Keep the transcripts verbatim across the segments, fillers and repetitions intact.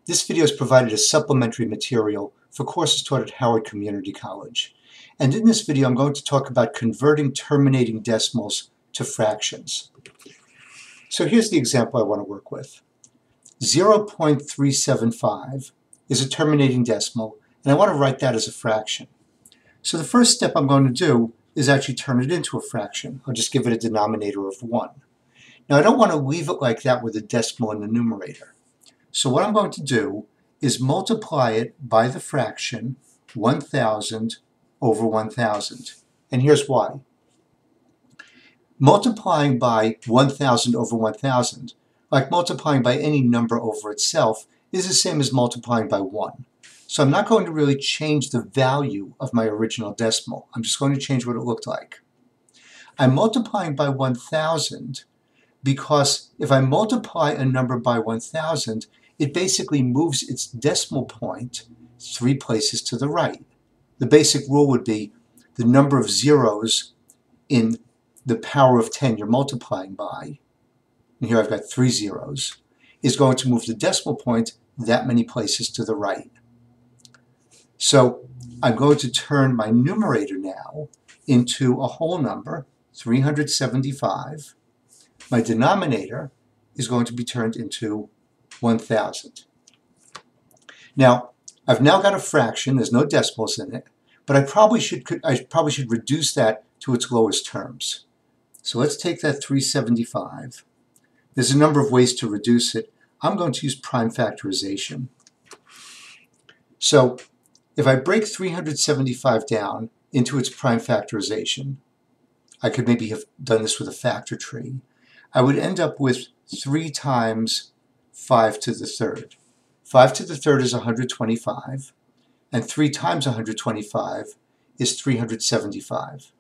This video is provided as supplementary material for courses taught at Howard Community College. And in this video, I'm going to talk about converting terminating decimals to fractions. So here's the example I want to work with. zero point three seven five is a terminating decimal, and I want to write that as a fraction. So the first step I'm going to do is actually turn it into a fraction. I'll just give it a denominator of one. Now I don't want to leave it like that with a decimal in the numerator. So what I'm going to do is multiply it by the fraction one thousand over one thousand. And here's why. Multiplying by one thousand over one thousand, like multiplying by any number over itself, is the same as multiplying by one. So I'm not going to really change the value of my original decimal. I'm just going to change what it looked like. I'm multiplying by one thousand because if I multiply a number by one thousand, it basically moves its decimal point three places to the right. The basic rule would be the number of zeros in the power of ten you're multiplying by, and here I've got three zeros, is going to move the decimal point that many places to the right. So I'm going to turn my numerator now into a whole number, three hundred seventy-five. My denominator is going to be turned into one thousand. Now, I've now got a fraction, there's no decimals in it, but I probably should, I probably should reduce that to its lowest terms. So let's take that three hundred seventy-five. There's a number of ways to reduce it. I'm going to use prime factorization. So if I break three hundred seventy-five down into its prime factorization, I could maybe have done this with a factor tree. I would end up with three times five to the third. five to the third is one hundred twenty-five, and three times one hundred twenty-five is three hundred seventy-five.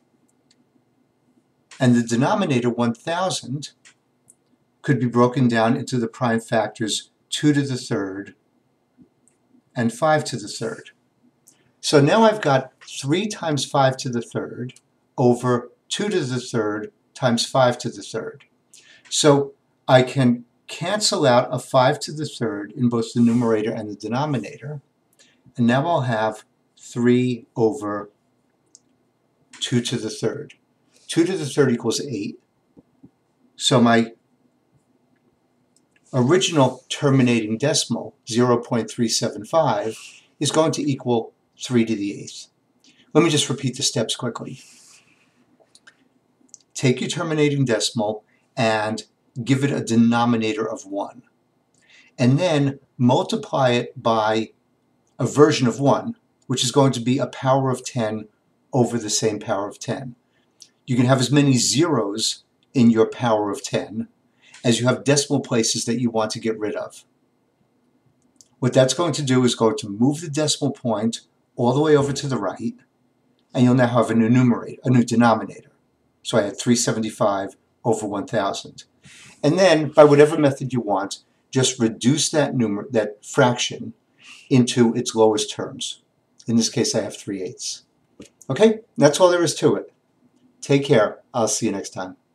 And the denominator, one thousand, could be broken down into the prime factors two to the third and five to the third. So now I've got three times five to the third over two to the third times five to the third. So I can cancel out a five to the third in both the numerator and the denominator, and now I'll have three over two to the third. two to the third equals eight. So my original terminating decimal, zero point three seven five, is going to equal three to the eighth. Let me just repeat the steps quickly. Take your terminating decimal and give it a denominator of one. And then multiply it by a version of one, which is going to be a power of ten over the same power of ten. You can have as many zeros in your power of ten as you have decimal places that you want to get rid of. What that's going to do is going to move the decimal point all the way over to the right, and you'll now have a new numerator, a new denominator. So I had three hundred seventy-five over one thousand. And then, by whatever method you want, just reduce that numer that fraction into its lowest terms. In this case, I have three eighths. Okay, that's all there is to it. Take care. I'll see you next time.